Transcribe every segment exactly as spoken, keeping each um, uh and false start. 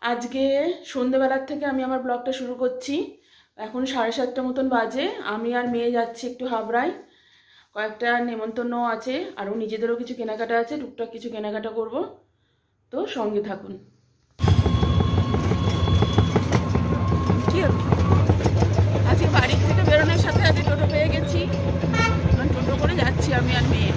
আজকে সন্ধ্যাবেলার থেকে আমি আমার ব্লগটা শুরু করছি। এখন সাড়ে সাতটা মতন বাজে। আমি আর মেয়ে যাচ্ছি একটু হাবড়ায়, কয়েকটা নেমন্তন্ন আছে, আরও নিজেদেরও কিছু কেনাকাটা আছে, টুকটাক কিছু কেনাকাটা করব, তো সঙ্গে থাকুন। আজকে বাড়ি থেকে বেরোনোর সাথে আজকে টোটো পেয়ে গেছি, টোটো করে যাচ্ছি আমি আর মেয়ে।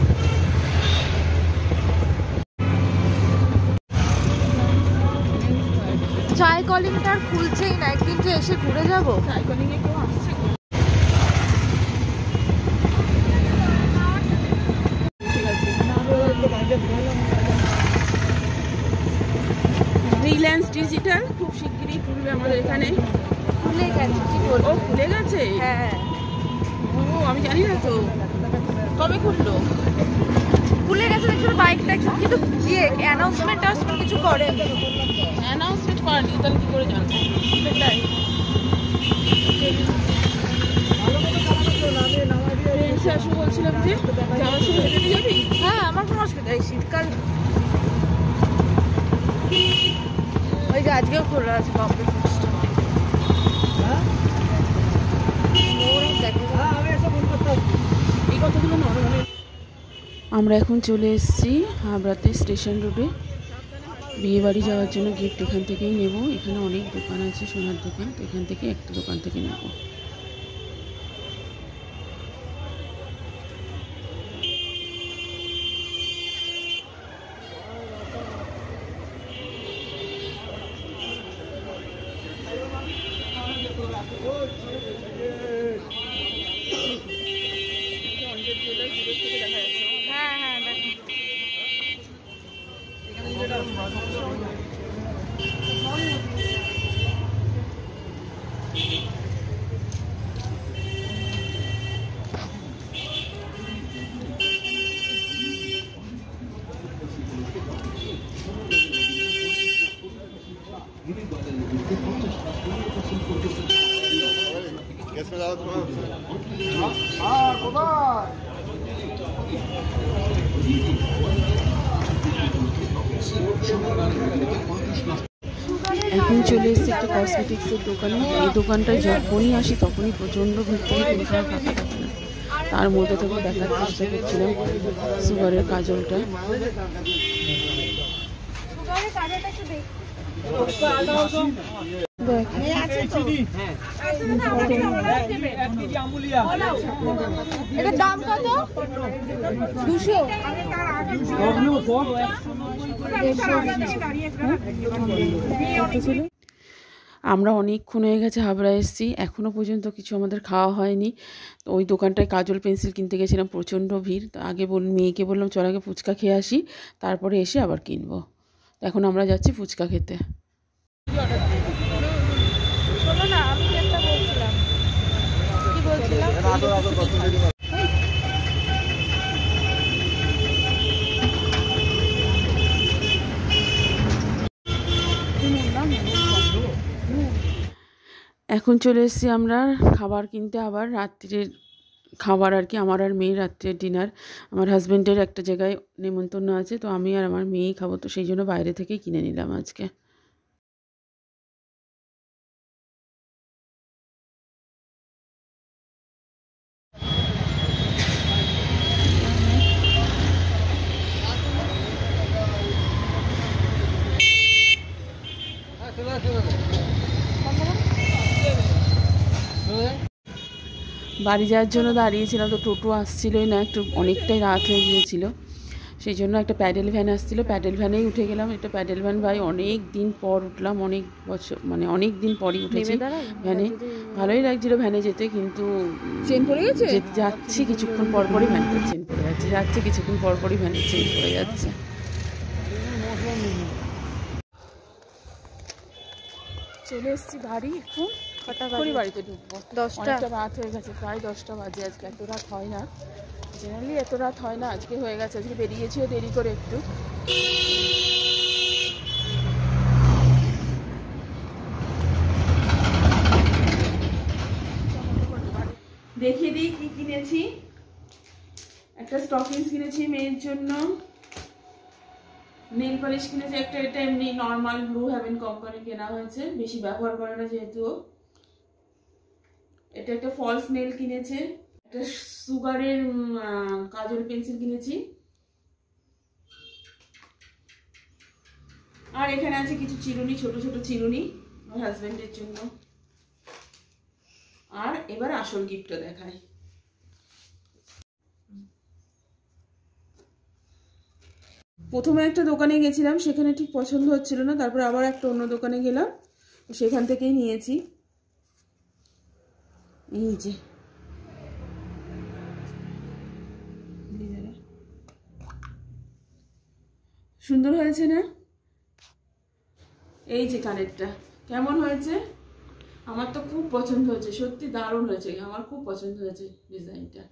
চাই কলিংটা আর খুলছেই না, একদিন তো এসে ঘুরে যাবো। চাই কলিং এ কেউ আসছে? রিলায়েন্স ডিজিটাল খুব শিগগিরই খুলবে আমাদের এখানে। খুলে গেছে, কি বলবো? ও খুলে গেছে? হ্যাঁ। ও আমি জানি না তো, কবে খুললো? খুলে গেছে দেখছো বাইকটা, কিন্তু ইয়ে অ্যানাউন্সমেন্ট টাউন্সমেন্ট কিছু করে অ্যানাউন্সমেন্ট করেনি, তাহলে কি করে জানবো? সেটাই। আসবো বলছিলাম যে যাওয়ার সময় হেঁটে যাবি? হ্যাঁ, আমার কোনো অসুবিধা নেই, শীতকাল। ওই যে আজকেও খোলা আছে বম্বে ফুডস্টল। এই কথাগুলো নরমালি। আমরা এখন চলে এসেছি হাবড়াতে স্টেশন রোডে। বিয়ে বাড়ি যাওয়ার জন্য গিফট এখান থেকেই নেব। এখানে অনেক দোকান আছে, সোনার দোকান, তো এখান থেকে একটা দোকান থেকে নেব। হ্যাঁ হ্যাঁ দেখো। এখন চলে এসেছি একটা কসমেটিক্সের দোকানে। এই দোকানটায় যখনই আসি তখনই প্রচণ্ড ভিড় থেকে কোনো সময় ফাঁকা থাকে না। তার মধ্যে থেকে দেখার চেষ্টা করছিলাম সুগারের কাজলটা। এটার দাম কত? দুশো। আমরা অনেকক্ষণ হয়ে গেছে হাবড়া এসেছি, এখনও পর্যন্ত কিছু আমাদের খাওয়া হয়নি। তো ওই দোকানটায় কাজল পেন্সিল কিনতে গেছিলাম, প্রচণ্ড ভিড়। তো আগে বল মেয়েকে বললাম চল আগে ফুচকা খেয়ে আসি, তারপরে এসে আবার কিনবো। তো এখন আমরা যাচ্ছি ফুচকা খেতে। শোনো না, আমি একটা বলছিলাম, কি বলছিলাম? এখন চলে এসেছি আমরা খাবার কিনতে, আবার রাত্রির খাবার আর কি, আমার আর মেয়ের রাত্রের ডিনার। আমার হাজব্যান্ডের একটা জায়গায় নেমন্তন্ন আছে, তো আমি আর আমার মেয়েই খাবো, তো সেই জন্য বাইরে থেকেই কিনে নিলাম আজকে। বাড়ি যাওয়ার জন্য দাঁড়িয়েছিলাম, তো টোটো আসছিলই না, একটু অনেকটাই রাত হয়ে গিয়েছিল। সেই জন্য একটা প্যাডেল ভ্যান আসছিলো, প্যাডেল ভ্যানেই উঠে গেলাম। একটা প্যাডেল ভ্যান ভাই অনেক দিন পর উঠলাম, অনেক বছর মানে অনেক দিন পরই উঠেছি ভ্যানে। ভালোই লাগছিলো ভ্যানে যেতে, কিন্তু চেন পড়ে গেছে। যাচ্ছি কিছুক্ষণ পর পরই ভ্যানটা চেন পড়ে যাচ্ছে, যাচ্ছে কিছুক্ষণ পর পরই ভ্যানের চেন পড়ে যাচ্ছে। চলে এসেছি বাড়ি, এখন ফটাফট বাড়িতে ঢুকবো। দশটা রাত হয়ে গেছে, প্রায় দশটা বাজে। আজকে এত রাত হয় না, জেনারেলি এত রাত হয় না, আজকে হয়ে গেছে। আজকে বেরিয়েছিও দেরি করে একটু। দেখিয়ে দিই কি কিনেছি। একটা স্টকিংস কিনেছি মেয়ের জন্য, নেল পলিশ কিনেছে একটা, এটা এমনি নর্মাল ব্লু হেভেন কোম্পানি কেনা হয়েছে, বেশি ব্যবহার করে না যেহেতু। এটা একটা ফলস নেল কিনেছে, একটা সুগারের কাজল পেন্সিল কিনেছি, আর এখানে আছে কিছু চিরুনি, ছোট ছোট চিরুনি আমার হাজবেন্ডের জন্য। আর এবার আসল গিফটটা দেখাই। প্রথমে একটা দোকানে গেছিলাম, সেখানে ঠিক পছন্দ হচ্ছিল না, তারপর আবার একটা অন্য দোকানে গেলাম, সেখান থেকেই নিয়েছি। এই যে সুন্দর হয়েছে না? এই যে কানেরটা কেমন হয়েছে? আমার তো খুব পছন্দ হয়েছে, সত্যি দারুণ হয়েছে, আমার খুব পছন্দ হয়েছে ডিজাইনটা।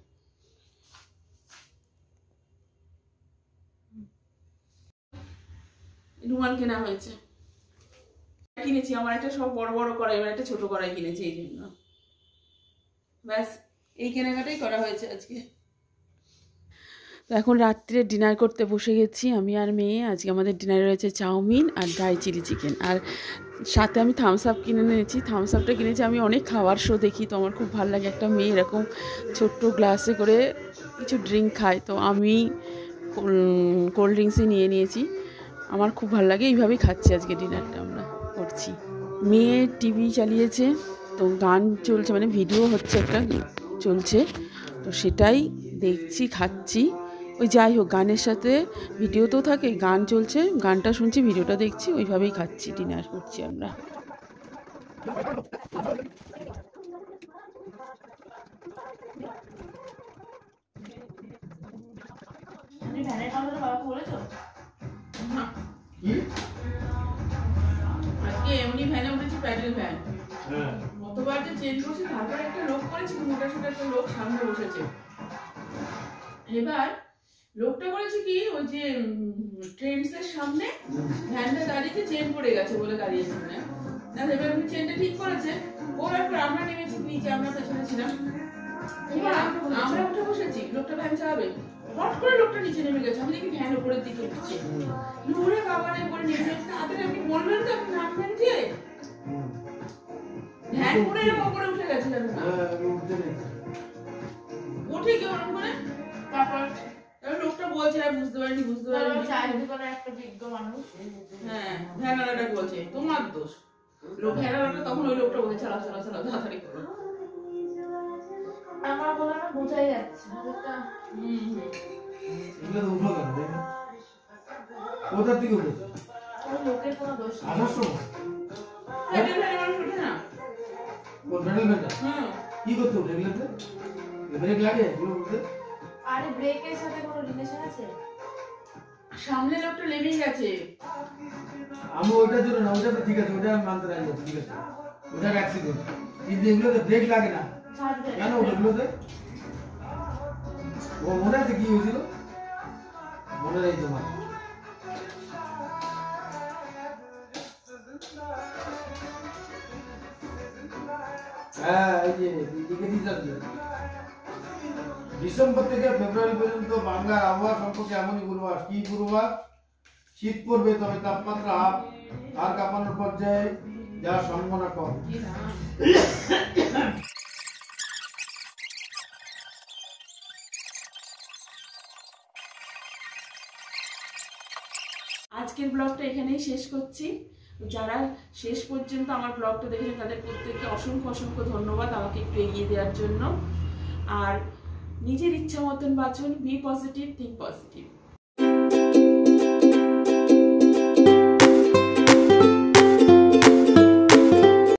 রুমাল কেনা হয়েছে, কিনেছি আমার একটা সব বড় বড় কড়াই, এবার একটা ছোট কড়াই কিনেছি এই জন্য। ব্যাস এই কেনাকাটাই করা হয়েছে আজকে। তো এখন রাত্রে ডিনার করতে বসে গেছি আমি আর মেয়ে। আজকে আমাদের ডিনারে রয়েছে চাউমিন আর ড্রাই চিলি চিকেন, আর সাথে আমি থামস আপ কিনে নিয়েছি। থামস আপটা কিনেছি, আমি অনেক খাওয়ার শো দেখি, তো আমার খুব ভালো লাগে একটা মেয়ে এরকম ছোট্ট গ্লাসে করে কিছু ড্রিঙ্ক খায়, তো আমি কোল্ড ড্রিঙ্কসই নিয়ে নিয়েছি। আমার খুব ভালো লাগে, এইভাবেই খাচ্ছি আজকে ডিনারটা আমরা করছি। মেয়ে টিভি চালিয়েছে, তো গান চলছে, মানে ভিডিও হচ্ছে একটা চলছে, তো সেটাই দেখছি খাচ্ছি। ওই যাই হোক, গানের সাথে ভিডিওতেও থাকে, গান চলছে, গানটা শুনছি, ভিডিওটা দেখছি, ওইভাবেই খাচ্ছি, ডিনার করছি আমরা। আজকে এমনি ভ্যানে উঠেছি, প্যাডেল ভ্যান। গতবার যে চেঞ্জ করছি, তারপরে একটা লোক করেছি, মোটা সোটা একটা লোক সামনে বসেছে। এবার লোকটা করেছে কি, ওই যে ট্রেন্ডসের সামনে ভ্যানটা দাঁড়িয়েছে, চেন পড়ে গেছে বলে দাঁড়িয়েছে না, এবার চেনটা ঠিক করেছে। ওর পর আমরা নেমেছি নিচে, আমরা পেছনে ছিলাম, এবার আমরা উঠে বসেছি, লোকটা ভ্যান চালাবে, হট করে লোকটা নিচে নেমে গেছে। আমি দেখি ভ্যান উপরের দিকে উঠছে, ঘুরে বাবারে করে নেমে গেছে। তাড়াতাড়ি আপনি বলবেন তো আপনি নামবেন যে ভ্যান করে উপরে উঠে গেছে, উঠে কি ওরকম করে। তারপর লোকটা বলছে আর বুঝতে পারিনি, বুঝতে পারিনি একটা বিজ্ঞ মানুষ, হ্যাঁ ভ্যানালাটা বলছে তোমার দোষ। লোক ভ্যানালাটা তখন ওই লোকটা বলছে চালা চালা চালা তাড়াতাড়ি করো। আমার বলা না বোঝাই যাচ্ছে হাতটা। হুম হুম এগুলো তো উঠলো কেন? কোথা থেকে উঠেছে? ওই লোকের কোনো দোষ নেই। আমার সময় প্যাডেল ভ্যানে মানুষ উঠে না। ও প্যাডেল ভ্যানটা হুম কি করতে উঠে এগুলোতে? ব্রেক লাগে এগুলো উঠতে? আরে ব্রেকের সাথে কোনো রিলেশন আছে? সামনে লোকটা লেমেই গেছে। আমি ওইটার জন্য না, ওইটা তো ঠিক আছে, ওইটা আমি মানতে রাজি আছি, ঠিক আছে, ওটা অ্যাক্সিডেন্ট, কিন্তু এগুলোতে ব্রেক লাগে না কেন? ওগুলোতে ও মনে আছে কি হয়েছিল? মনে নেই তোমার? হ্যাঁ এই যে লিখে দিয়েছে, ডিসেম্বর থেকে ফেব্রুয়ারি পর্যন্ত বাংলার আবহাওয়া সম্পর্কে এমনই পূর্বাভাস। কি পূর্বাভাস? শীত পড়বে, তবে তাপমাত্রা হাফ আর কাঁপানোর পর্যায়ে যাওয়ার সম্ভাবনা কম। আজকের ব্লগটা এখানেই শেষ করছি। যারা শেষ পর্যন্ত আমার ব্লগটা দেখেছেন তাদের প্রত্যেককে অসংখ্য অসংখ্য ধন্যবাদ আমাকে একটু এগিয়ে দেওয়ার জন্য। আর নিজের ইচ্ছা মতন বাঁচুন, বি পজিটিভ, থিঙ্ক পজিটিভ।